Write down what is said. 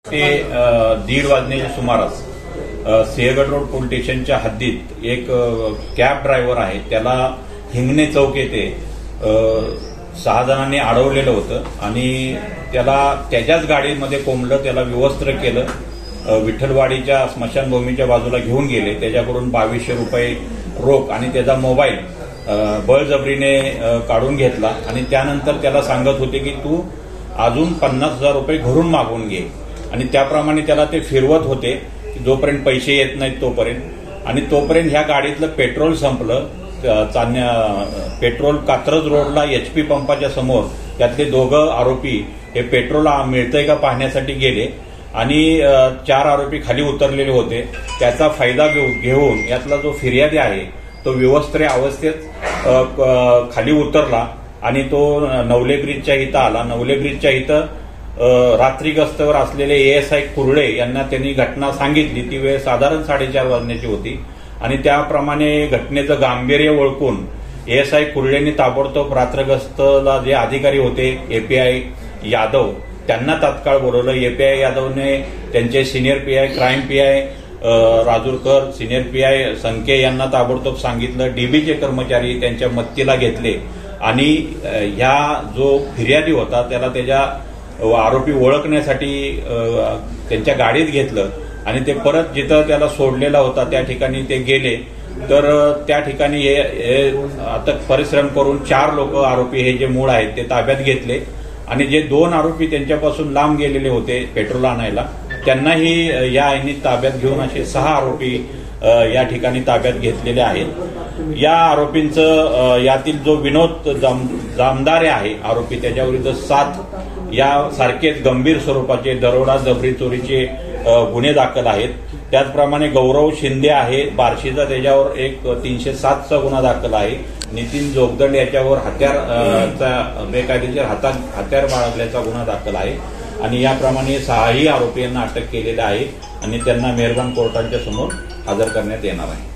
ते 1:30 वाजण्याच्या सुमारास सिंहगड रोड पोलीस स्टेशनच्या हद्दीत एक कॅब ड्रायव्हर आहे, त्याला हिंगणे चौक येथे 6 जणांनी अडवलेलं होतं आणि त्याला त्याच्याच गाडीमध्ये कोंबलं, त्याला विवस्त्र केलं, विठ्ठलवाडीच्या स्मशानभूमीच्या बाजूला घेऊन गेले. त्याच्याकडून 2200 रुपये रोख आणि त्याचा मोबाईल बळजबरीने काढून घेतला आणि त्यानंतर त्याला सांगत होते की तू अजून 50,000 रुपये घरून मागून घे आणि त्याप्रमाणे त्याला ते फिरवत होते जोपर्यंत पैसे येत नाहीत तोपर्यंत. आणि तोपर्यंत ह्या गाडीतलं पेट्रोल संपलं. पेट्रोल कात्रज रोडला HP पंपाच्या समोर त्यातले दोघं आरोपी हे पेट्रोल मिळतंय का पाहण्यासाठी गेले आणि 4 आरोपी खाली उतरलेले होते. त्याचा फायदा घेऊन यातला जो फिर्यादी आहे तो विवस्त्र अवस्थेत खाली उतरला आणि तो नवले ब्रिजच्या इथं आला. नवले ब्रिजच्या इथं रात्री गस्तीवर असलेले ASI कुर्डे यांना त्यांनी घटना सांगितली. ती वेळ साधारण 4:30 वाजण्याची होती आणि त्याप्रमाणे घटनेचं गांभीर्य ओळखून ASI कुर्डेंनी ताबडतोब रात्रगस्तला जे अधिकारी होते API यादव त्यांना तात्काळ बोलवलं. API यादवने त्यांचे senior PI crime PI Rajurkar, senior PI Sanke यांना ताबडतोब सांगितलं. DBचे कर्मचारी त्यांच्या मदतीला घेतले आणि ह्या जो फिर्यादी होता त्याला त्याच्या आरोपी ओळखण्यासाठी त्यांच्या गाडीत घेतलं आणि ते परत जिथं त्याला सोडलेला होता त्या ठिकाणी ते गेले. तर त्या ठिकाणी अथक परिश्रम करून 4 लोक आरोपी हे जे मूळ आहेत ते ताब्यात घेतले आणि जे 2 आरोपी त्यांच्यापासून लांब गेलेले होते पेट्रोल आणायला त्यांनाही या आईनी ताब्यात घेऊन असे 6 आरोपी या ठिकाणी ताब्यात घेतलेले आहेत. या आरोपींचं यातील जो विनोद जामदारे आहे आरोपी त्याच्याविरुद्ध 7 या सारखेच गंभीर स्वरूपाचे दरोडा जबरी चोरीचे गुन्हे दाखल आहेत. त्याचप्रमाणे गौरव शिंदे आहे बार्शीचा, त्याच्यावर एक 307चा गुन्हा दाखल आहे. नितीन जोगदंड याच्यावर हत्यारचा बेकायदेशीर हत्यार बाळगल्याचा गुन्हा दाखल आहे आणि याप्रमाणे 6ही आरोपी यांना अटक केलेले आहे आणि त्यांना मेहरबान कोर्टाच्या समोर हजर करण्यात येणार आहे.